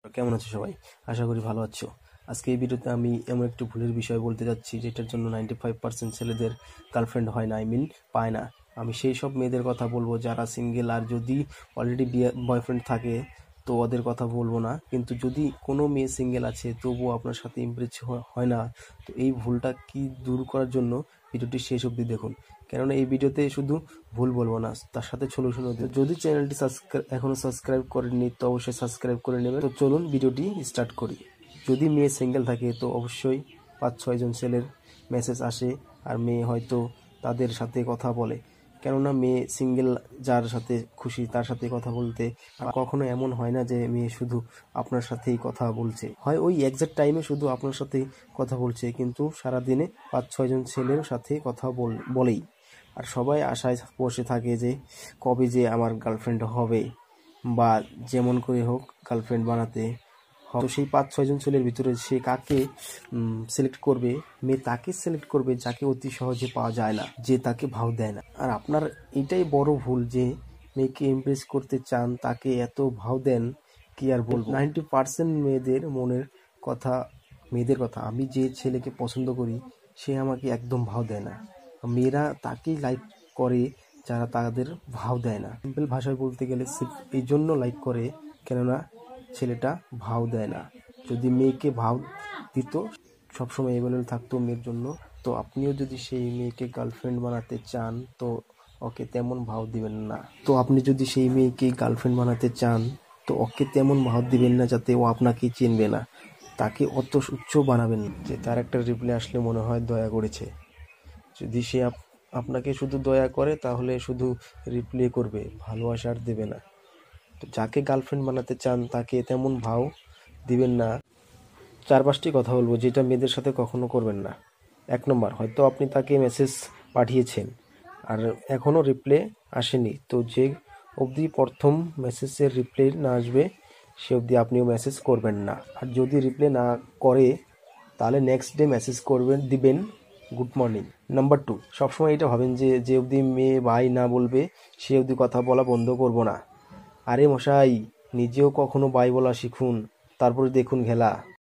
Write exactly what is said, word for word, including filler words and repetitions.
কেমন আছো সবাই? আশা করি ভালো আছো। আজকে এই ভিডিওতে আমি এমন একটি ভুলের বিষয় বলতে যাচ্ছি যেটার জন্য নাইনটি ফাইভ পার্সেন্ট ছেলেদের গার্লফ্রেন্ড হয় না, আই মিন পায় না। আমি সেই সব মেয়েদের কথা বলবো যারা সিঙ্গেল, আর যদি অলরেডি বয়ফ্রেন্ড থাকে তো ওদের কথা বলবো না। কিন্তু যদি কোনো মেয়ে সিঙ্গেল আছে তবুও আপনার সাথে ইমপ্রেস হয় না, তো এই ভুলটা কি দূর করার জন্য ভিডিওটি শেষ অবধি দেখুন। কেননা এই ভিডিওতে শুধু ভুল বলবো না, তার সাথে সলিউশনও দেব। যদি চ্যানেলটি সাবস্ক্রাইব এখনো সাবস্ক্রাইব করেননি তো অবশ্যই সাবস্ক্রাইব করে নেবেন। তো চলুন ভিডিওটি স্টার্ট করি। যদি মেয়ে সিঙ্গেল থাকে তো অবশ্যই পাঁচ ছয়জন ছেলের মেসেজ আসে, আর মেয়ে হয়তো তাদের সাথে কথা বলে। কেননা মেয়ে সিঙ্গেল যার সাথে খুশি তার সাথে কথা বলতে, আর কখনো এমন হয় না যে মেয়ে শুধু আপনার সাথেই কথা বলছে, হয় ওই এক্সাক্ট টাইমে শুধু আপনার সাথেই কথা বলছে, কিন্তু সারাদিনে পাঁচ ছয়জন ছেলের সাথে কথা বলেই। আর সবাই আশায় বসে থাকে যে কবে যে আমার গার্লফ্রেন্ড হবে, বা যেমন করে হোক গার্লফ্রেন্ড বানাতে। তো সেই পাঁচ ছয়জন ছেলের ভিতরে সে কাকে সিলেক্ট করবে? মেয়ে তাকে সিলেক্ট করবে যাকে অতি সহজে পাওয়া যায় না, যে তাকে ভাও দেয় না। আর আপনার এটাই বড় ভুল যে মেয়েকে ইমপ্রেস করতে চান, তাকে এত ভাও দেন, কি আর বলবো। নাইনটি পার্সেন্ট মেয়েদের মনের কথা, মেয়েদের কথা, আমি যে ছেলেকে পছন্দ করি সে আমাকে একদম ভাও দেয় না। মেয়েরা তাকেই লাইক করে যারা তাদের ভাও দেয় না। সিম্পল ভাষায় বলতে গেলে এই জন্য লাইক করে কেননা ছেলেটা ভাও দেয় না। যদি মেয়েকে ভাও দিত, সবসময় অ্যাভেলেবল থাকতো মেয়ের জন্য, তো আপনিও যদি সেই মেয়েকে গার্লফ্রেন্ড বানাতে চান তো ওকে তেমন ভাও দিবেন না। তো আপনি যদি সেই মেয়েকে গার্লফ্রেন্ড বানাতে চান তো ওকে তেমন ভাও দিবেন না যাতে ও আপনাকে চিনবে না, তাকে অত উচ্চ বানাবেন যে তার একটা রিপ্লাই আসলে মনে হয় দয়া করেছে। যদি সে আপনাকে শুধু দয়া করে তাহলে শুধু রিপ্লে করবে, ভালোবাসা আর দেবে না। তো যাকে গার্লফ্রেন্ড বানাতে চান তাকে তেমন ভাও দিবেন না। চার পাঁচটি কথা বলবো যেটা মেয়েদের সাথে কখনো করবেন না। এক নম্বর, হয়তো আপনি তাকে মেসেজ পাঠিয়েছেন আর এখনও রিপ্লে আসেনি, তো যে অবধি প্রথম মেসেজের রিপ্লে না আসবে সে অবধি আপনিও মেসেজ করবেন না। আর যদি রিপ্লে না করে তাহলে নেক্সট ডে মেসেজ করবেন, দিবেন গুড মর্নিং। নাম্বার টু, সবসময় এটা ভাবেন যে যে অবধি মেয়ে বাই না বলবে সে অবধি কথা বলা বন্ধ করব না। আরে মশাই, নিজেও কখনো বাই বলা শিখুন, তারপরে দেখুন খেলা।